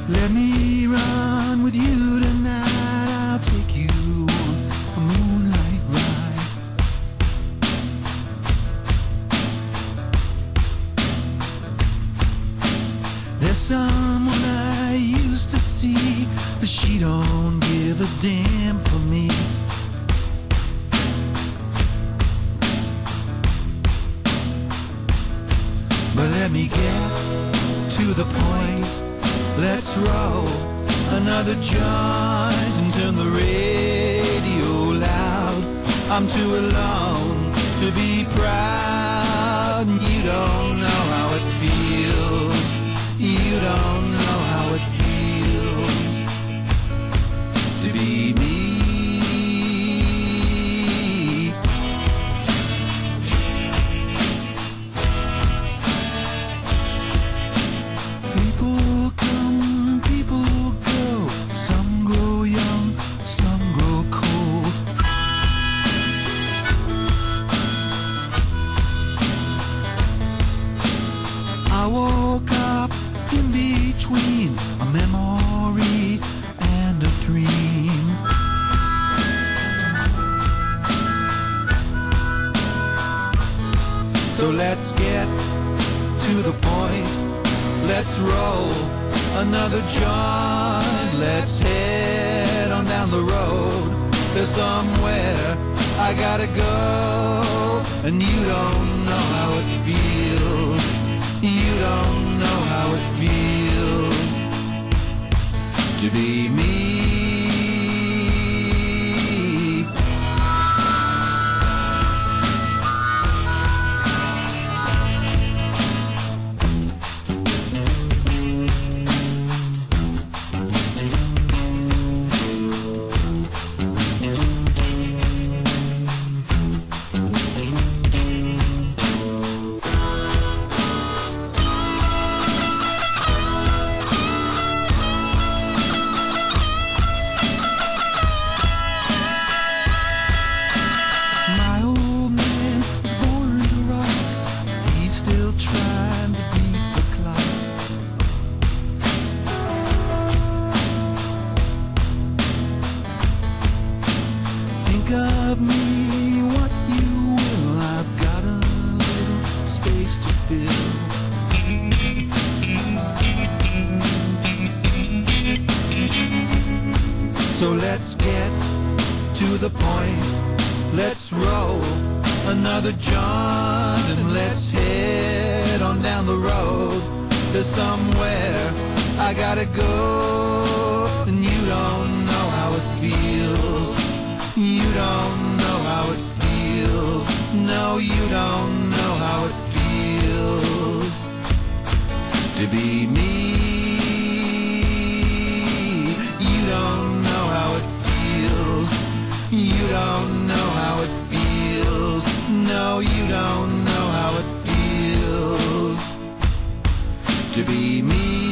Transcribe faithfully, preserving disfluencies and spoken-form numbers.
Let me run with you tonight. I'll take you on a moonlight ride. There's someone I used to see, but she don't give a damn for me. But let me get to the point. Let's roll another joint and turn the radio loud. I'm too alone to be proud. You don't know how it feels. You don't know how it feels to be me. People come, people go. Some grow young, some grow cold. I woke up in between a memory and a dream. So let's get to the point. Let's roll another joint. Let's head on down the road. There's somewhere I gotta go, and you don't know how it feels. You don't know how it feels to be me. Of me what you will, I've got a little space to fill. So let's get to the point. Let's roll another joint and let's head on down the road. There's somewhere I gotta go, and you don't know how it feels. You don't know how it feels. No, you don't know how it feels to be me. You don't know how it feels. You don't know how it feels. No, you don't know how it feels to be me.